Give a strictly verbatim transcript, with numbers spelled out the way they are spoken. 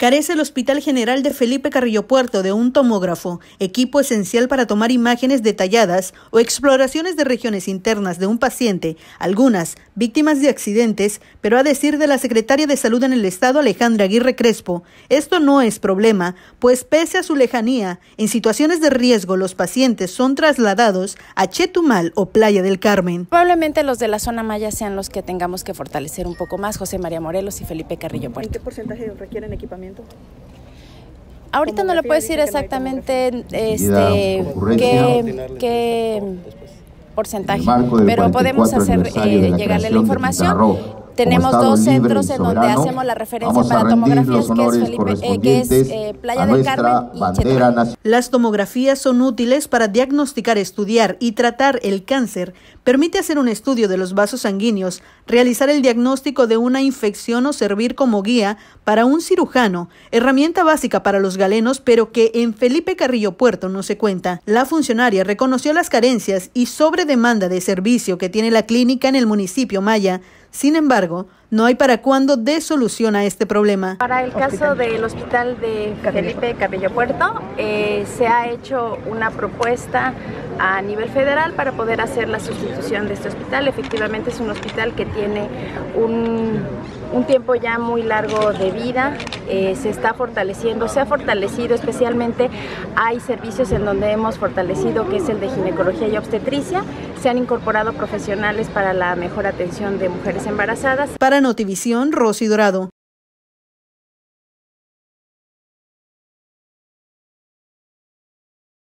Carece el Hospital General de Felipe Carrillo Puerto de un tomógrafo, equipo esencial para tomar imágenes detalladas o exploraciones de regiones internas de un paciente, algunas víctimas de accidentes, pero a decir de la secretaria de Salud en el Estado, Alejandra Aguirre Crespo, esto no es problema, pues pese a su lejanía, en situaciones de riesgo los pacientes son trasladados a Chetumal o Playa del Carmen. Probablemente los de la zona maya sean los que tengamos que fortalecer un poco más, José María Morelos y Felipe Carrillo Puerto. ¿En qué porcentaje requieren equipamiento? Ahorita no le puedo decir exactamente este, qué, qué porcentaje, pero podemos hacer eh, llegarle la información. Tenemos dos centros en donde hacemos la referencia para tomografías, que es, Felipe, eh, que es eh, Playa del Carmen y Chetumal. Las tomografías son útiles para diagnosticar, estudiar y tratar el cáncer. Permite hacer un estudio de los vasos sanguíneos, realizar el diagnóstico de una infección o servir como guía para un cirujano, herramienta básica para los galenos, pero que en Felipe Carrillo Puerto no se cuenta. La funcionaria reconoció las carencias y sobredemanda de servicio que tiene la clínica en el municipio maya. Sin embargo, no hay para cuándo dé solución a este problema. Para el caso del hospital de Felipe Carrillo Puerto, eh, se ha hecho una propuesta a nivel federal para poder hacer la sustitución de este hospital. Efectivamente es un hospital que tiene un, un tiempo ya muy largo de vida, eh, se está fortaleciendo, se ha fortalecido, especialmente hay servicios en donde hemos fortalecido, que es el de ginecología y obstetricia. Se han incorporado profesionales para la mejor atención de mujeres embarazadas. Para Notivisión, Rosy Dorado.